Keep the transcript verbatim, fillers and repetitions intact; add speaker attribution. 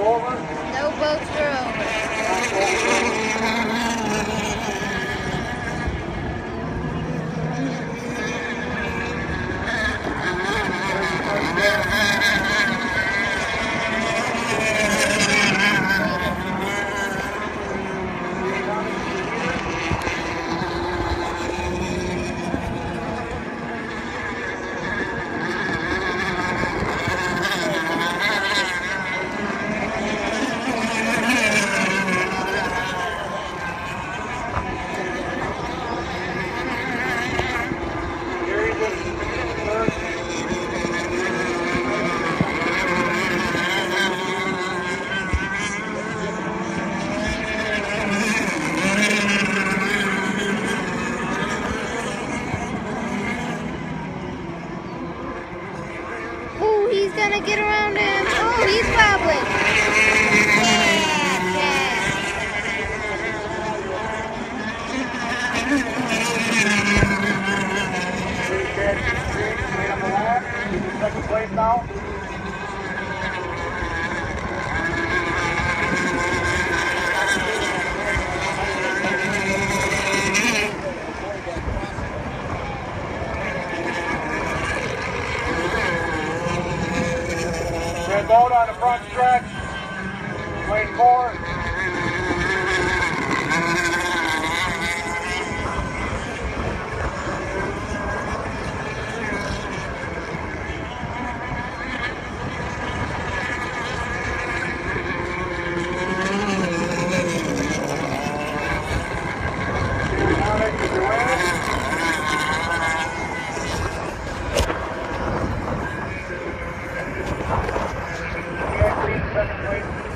Speaker 1: over?
Speaker 2: No boats are over. Oh, he's gonna get around him. Oh, he's wobbling.
Speaker 1: Second place now. Red boat on the front stretch. Lane four. Second place.